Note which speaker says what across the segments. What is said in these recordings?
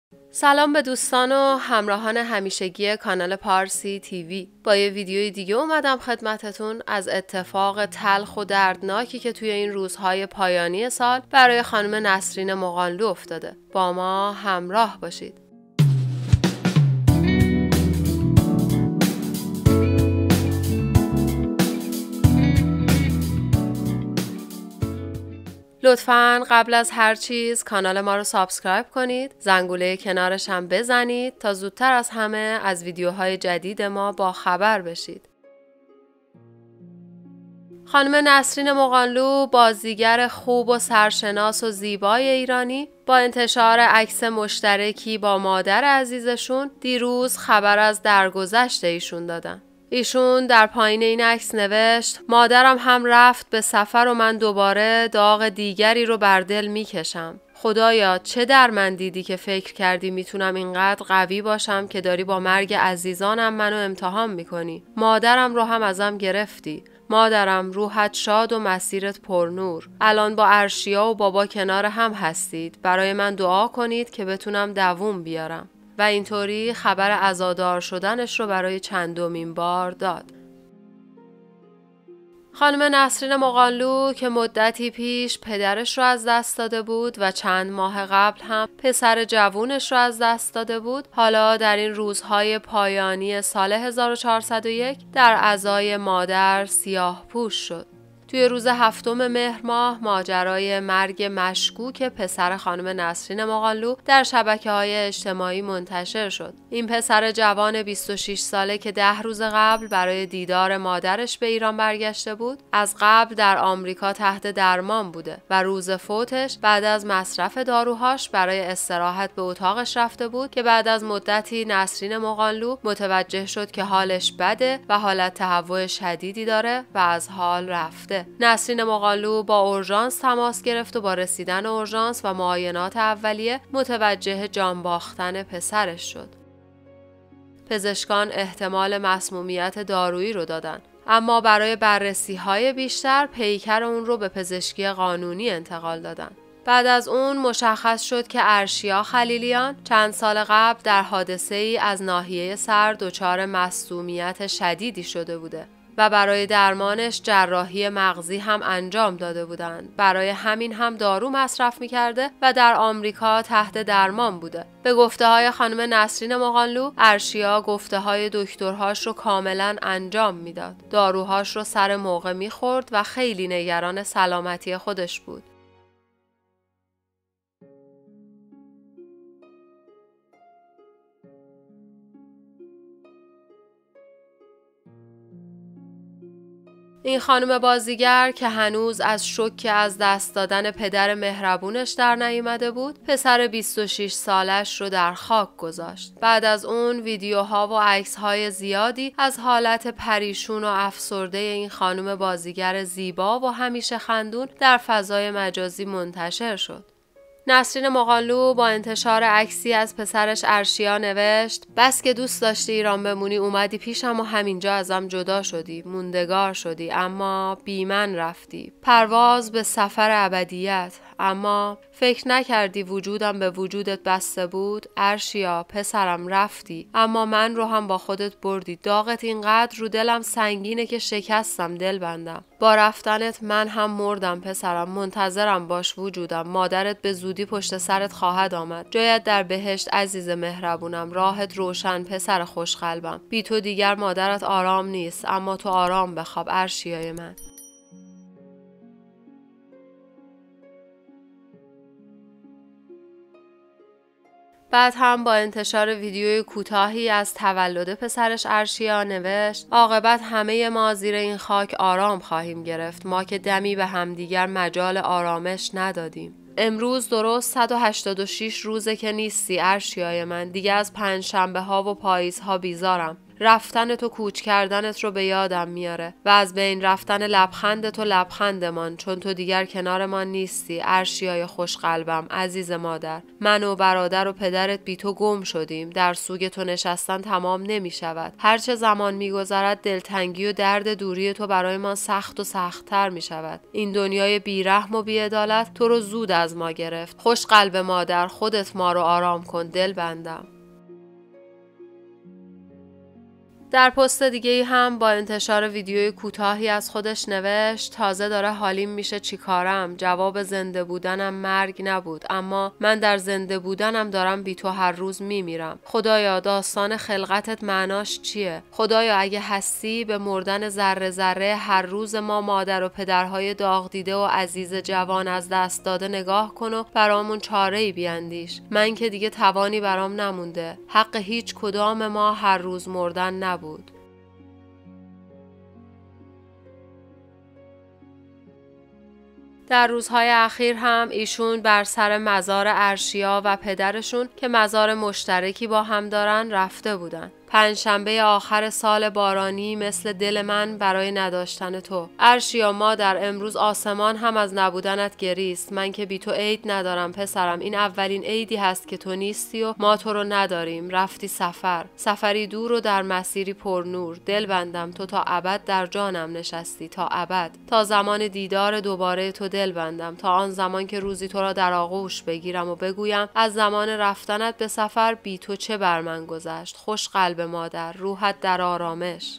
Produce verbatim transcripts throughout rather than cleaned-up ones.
Speaker 1: سلام به دوستان و همراهان همیشگی کانال پارسی تیوی. با یه ویدیوی دیگه اومدم خدمتتون از اتفاق تلخ و دردناکی که توی این روزهای پایانی سال برای خانم نسرین مغانلو افتاده. با ما همراه باشید. لطفاً قبل از هر چیز کانال ما رو سابسکرایب کنید، زنگوله کنارش هم بزنید تا زودتر از همه از ویدیوهای جدید ما با خبر بشید. خانم نسرین مغانلو، بازیگر خوب و سرشناس و زیبای ایرانی، با انتشار عکس مشترکی با مادر عزیزشون دیروز خبر از درگذشت ایشون دادن. ایشون در پایین این عکس نوشت: مادرم هم رفت به سفر و من دوباره داغ دیگری رو بر دل میکشم. خدایا چه در من دیدی که فکر کردی میتونم اینقدر قوی باشم که داری با مرگ عزیزانم منو امتحان میکنی. مادرم رو هم ازم گرفتی. مادرم روحت شاد و مسیرت پرنور. الان با ارشیا و بابا کنار هم هستید. برای من دعا کنید که بتونم دووم بیارم. و اینطوری خبر عزادار شدنش رو برای چندمین بار داد. خانم نسرین مغانلو که مدتی پیش پدرش رو از دست داده بود و چند ماه قبل هم پسر جوونش رو از دست داده بود، حالا در این روزهای پایانی سال هزار و چهارصد و یک در عزای مادر سیاه پوش شد. توی روز هفتم مهر ماه ماجرای مرگ مشکوک پسر خانم نسرین مغانلو در شبکه‌های اجتماعی منتشر شد. این پسر جوان بیست و شش ساله که ده روز قبل برای دیدار مادرش به ایران برگشته بود، از قبل در آمریکا تحت درمان بوده و روز فوتش بعد از مصرف داروهاش برای استراحت به اتاقش رفته بود که بعد از مدتی نسرین مغانلو متوجه شد که حالش بده و حالت تهوع شدیدی داره و از حال رفته. نسرین مغانلو با اورژانس تماس گرفت و با رسیدن اورژانس و معاینات اولیه متوجه جان باختن پسرش شد. پزشکان احتمال مسمومیت دارویی رو دادن، اما برای بررسی‌های بیشتر پیکر اون رو به پزشکی قانونی انتقال دادن. بعد از اون مشخص شد که ارشیا خلیلیان چند سال قبل در حادثه‌ای از ناحیه سر دچار مسمومیت شدیدی شده بوده و برای درمانش جراحی مغزی هم انجام داده بودند. برای همین هم دارو مصرف می‌کرده و در آمریکا تحت درمان بوده. به گفته‌های خانم نسرین مغانلو، ارشیا گفته‌های دکترهاش رو کاملاً انجام میداد. داروهاش رو سر موقع می‌خورد و خیلی نگران سلامتی خودش بود. این خانم بازیگر که هنوز از شوک از دست دادن پدر مهربونش در نیامده بود، پسر بیست و شش سالش رو در خاک گذاشت. بعد از اون ویدیوها و عکس‌های زیادی از حالت پریشون و افسرده این خانم بازیگر زیبا و همیشه خندون در فضای مجازی منتشر شد. نسرین مغانلو با انتشار عکسی از پسرش ارشیا نوشت: بس که دوست داشتی ایران بمونی اومدی پیشم و همینجا ازم جدا شدی، موندگار شدی، اما بی من رفتی. پرواز به سفر ابدیت، اما فکر نکردی وجودم به وجودت بسته بود. ارشیا پسرم رفتی، اما من رو هم با خودت بردی. داغت اینقدر رو دلم سنگینه که شکستم دل بندم. با رفتنت من هم مردم پسرم. منتظرم باش وجودم. مادرت به زودی پشت سرت خواهد آمد. جایت در بهشت عزیز مهربونم. راحت روشن پسر خوشقلبم. بی تو دیگر مادرت آرام نیست، اما تو آرام بخواب ارشیای من. بعد هم با انتشار ویدیوی کوتاهی از تولد پسرش ارشیا نوشت: عاقبت همه ما زیر این خاک آرام خواهیم گرفت، ما که دمی به همدیگر مجال آرامش ندادیم. امروز درست صد و هشتاد و شش روزه که نیستی ارشیای من. دیگه از پنج شنبه ها و پاییز ها بیزارم. رفتن تو کوچ کردنت رو به یادم میاره و از بین رفتن لبخند تو لبخندمان، چون تو دیگر کنارمان نیستی. ارشیای خوش قلبم، عزیز مادر، من و برادر و پدرت بی تو گم شدیم. در سوگ تو نشستن تمام نمی شود. هرچه زمان می گذرد دلتنگی و درد دوری تو برای ما سخت و سخت‌تر می شود. این دنیای بیرحم و بی‌عدالت تو رو زود از ما گرفت. خوش قلب مادر، خودت ما رو آرام کن، دل بندم. در پست دیگه هم با انتشار ویدیوی کوتاهی از خودش نوشت: تازه داره حالیم میشه چی کارم؟ جواب زنده بودنم مرگ نبود، اما من در زنده بودنم دارم بی تو هر روز میمیرم. خدایا داستان خلقتت معناش چیه؟ خدایا اگه هستی به مردن ذره ذره هر روز ما مادر و پدرهای داغ دیده و عزیز جوان از دست داده نگاه کن و برامون چاره‌ای بیاندیش. من که دیگه توانی برام نمونده. حق هیچ کدام ما هر روز مردن نبود. بود. در روزهای اخیر هم ایشون بر سر مزار ارشیا و پدرشون که مزار مشترکی با هم دارن رفته بودن. پنجشنبه آخر سال بارانی مثل دل من برای نداشتن تو. ارشیا مادر، امروز آسمان هم از نبودنت گریست. من که بی تو عید ندارم پسرم. این اولین عیدی هست که تو نیستی و ما تو رو نداریم. رفتی سفر، سفری دور و در مسیری پر نور. دل بندم، تو تا ابد در جانم نشستی، تا ابد، تا زمان دیدار دوباره تو. دل بندم تا آن زمان که روزی تو را در آغوش بگیرم و بگویم از زمان رفتنت به سفر بی تو چه بر من گذشت. خوش قلب مادر، روحت در آرامش.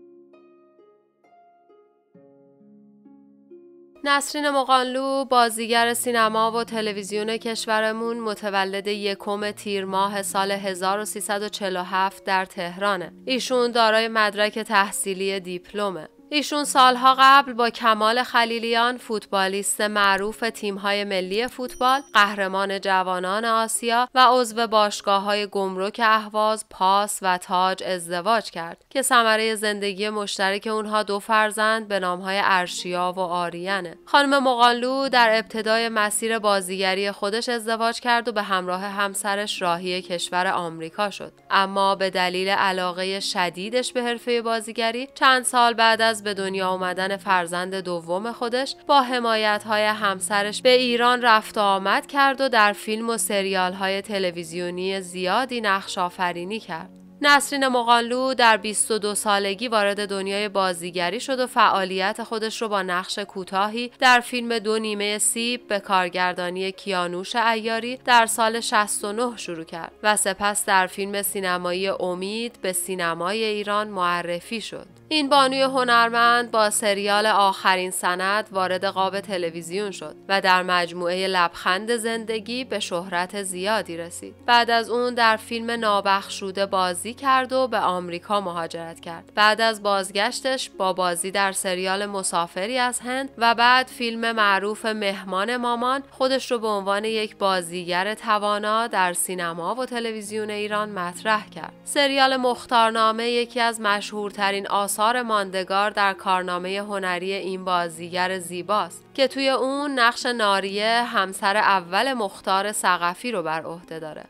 Speaker 1: نسرین مقانلو، بازیگر سینما و تلویزیون کشورمون، متولد یکم تیر ماه سال هزار و سیصد و چهل و هفت در تهرانه. ایشون دارای مدرک تحصیلی دیپلمه. ایشون سالها قبل با کمال خلیلیان، فوتبالیست معروف تیم‌های ملی فوتبال، قهرمان جوانان آسیا و عضو باشگاه‌های گمرک اهواز، پاس و تاج ازدواج کرد که ثمره زندگی مشترک اونها دو فرزند به نام‌های ارشیا و آریانه. خانم مقانلو در ابتدای مسیر بازیگری خودش ازدواج کرد و به همراه همسرش راهی کشور آمریکا شد. اما به دلیل علاقه شدیدش به حرفه بازیگری چند سال بعد از به دنیا آمدن فرزند دوم خودش با حمایت‌های همسرش به ایران رفت و آمد کرد و در فیلم و سریال‌های تلویزیونی زیادی نقش آفرینی کرد. نسرین مقانلو در بیست و دو سالگی وارد دنیای بازیگری شد و فعالیت خودش رو با نقش کوتاهی در فیلم دو نیمه سیب به کارگردانی کیانوش عیاری در سال شصت و نه شروع کرد و سپس در فیلم سینمایی امید به سینمای ایران معرفی شد. این بانوی هنرمند با سریال آخرین سند وارد قاب تلویزیون شد و در مجموعه لبخند زندگی به شهرت زیادی رسید. بعد از اون در فیلم نابخشوده بازی کرد و به آمریکا مهاجرت کرد. بعد از بازگشتش با بازی در سریال مسافری از هند و بعد فیلم معروف مهمان مامان خودش رو به عنوان یک بازیگر توانا در سینما و تلویزیون ایران مطرح کرد. سریال مختارنامه یکی از مشهورترین آثار ماندگار در کارنامه هنری این بازیگر زیباست که توی اون نقش ناریه، همسر اول مختار ثقفی رو بر عهده داره.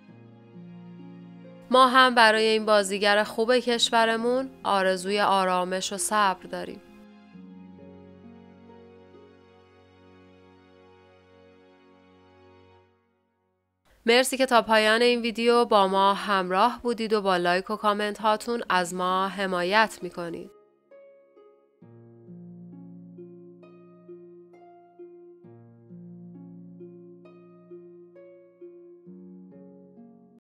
Speaker 1: ما هم برای این بازیگر خوب کشورمون آرزوی آرامش و صبر داریم. مرسی که تا پایان این ویدیو با ما همراه بودید و با لایک و کامنت هاتون از ما حمایت میکنید.